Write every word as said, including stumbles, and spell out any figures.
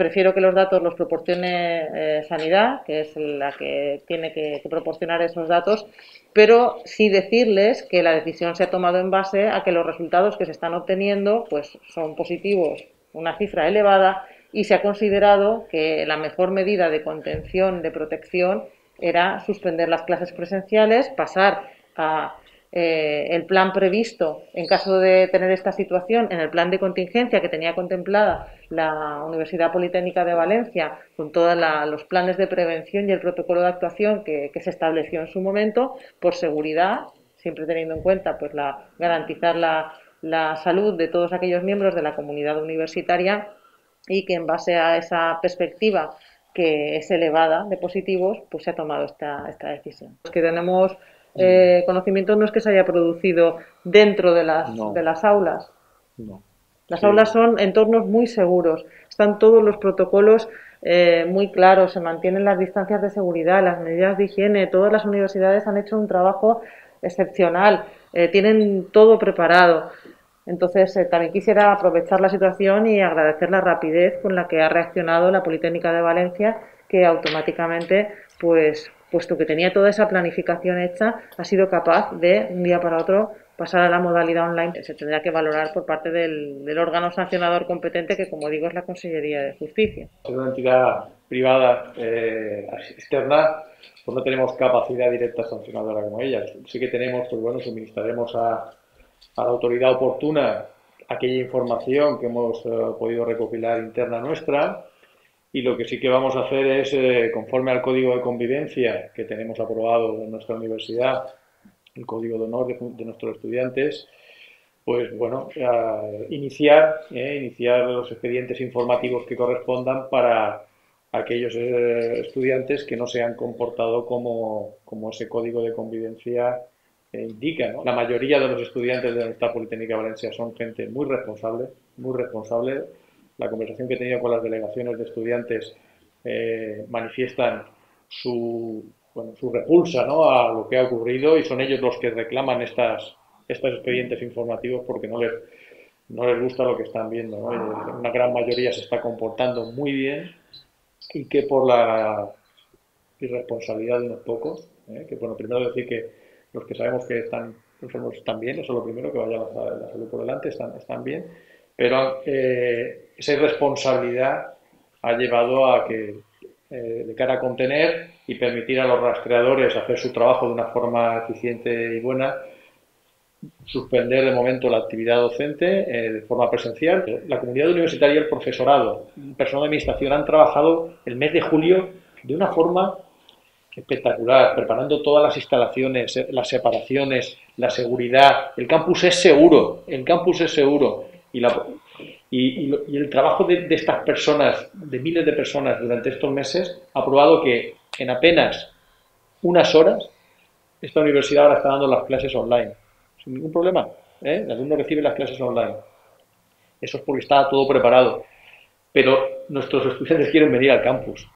prefiero que los datos los proporcione eh, Sanidad, que es la que tiene que, que proporcionar esos datos, pero sí decirles que la decisión se ha tomado en base a que los resultados que se están obteniendo pues, son positivos, una cifra elevada, y se ha considerado que la mejor medida de contención, de protección, era suspender las clases presenciales, pasar a eh, el plan previsto en caso de tener esta situación, en el plan de contingencia que tenía contemplada la Universidad Politécnica de Valencia, con todos los planes de prevención y el protocolo de actuación que, que se estableció en su momento, por seguridad, siempre teniendo en cuenta pues, la, garantizar la, la salud de todos aquellos miembros de la comunidad universitaria, y que en base a esa perspectiva que es elevada de positivos, pues se ha tomado esta, esta decisión. Los que tenemos eh, conocimiento no es que se haya producido dentro de las, No, de las aulas. no. Las Sí, aulas son entornos muy seguros, están todos los protocolos eh, muy claros, se mantienen las distancias de seguridad, las medidas de higiene, todas las universidades han hecho un trabajo excepcional, eh, tienen todo preparado. Entonces, eh, también quisiera aprovechar la situación y agradecer la rapidez con la que ha reaccionado la Politécnica de Valencia, que automáticamente, pues, puesto que tenía toda esa planificación hecha, ha sido capaz de, un día para otro, pasar a la modalidad online. Se tendrá que valorar por parte del, del órgano sancionador competente, que, como digo, es la Consellería de Justicia. ser una entidad privada eh, externa, pues no tenemos capacidad directa sancionadora como ella. Sí que tenemos, pues bueno, suministraremos a, a la autoridad oportuna aquella información que hemos eh, podido recopilar interna nuestra, y lo que sí que vamos a hacer es, eh, conforme al código de convivencia que tenemos aprobado en nuestra universidad, el código de honor de, de nuestros estudiantes, pues bueno, eh, iniciar, eh, iniciar los expedientes informativos que correspondan para aquellos eh, estudiantes que no se han comportado como, como ese código de convivencia eh, indica, ¿no? La mayoría de los estudiantes de la Universidad Politécnica de Valencia son gente muy responsable, muy responsable. La conversación que he tenido con las delegaciones de estudiantes eh, manifiestan su, bueno, su repulsa, ¿no?, a lo que ha ocurrido, y son ellos los que reclaman estas estos expedientes informativos porque no les, no les gusta lo que están viendo, ¿no? Una gran mayoría se está comportando muy bien, y que por la irresponsabilidad de unos pocos, ¿eh? Que bueno, primero decir que los que sabemos que están enfermos están bien, eso es lo primero, que vaya la, la salud por delante, están, están bien, pero eh, esa irresponsabilidad ha llevado a que, eh, de cara a contener y permitir a los rastreadores hacer su trabajo de una forma eficiente y buena, suspender de momento la actividad docente eh, de forma presencial. La comunidad universitaria, el profesorado, el personal de administración han trabajado el mes de julio de una forma espectacular, preparando todas las instalaciones, las separaciones, la seguridad. El campus es seguro, el campus es seguro. Y, la, y, y, lo, y el trabajo de, de estas personas, de miles de personas durante estos meses, ha probado que en apenas unas horas esta universidad ahora está dando las clases online sin ningún problema, ¿eh? El alumno recibe las clases online. Eso es porque está todo preparado. Pero nuestros estudiantes quieren venir al campus.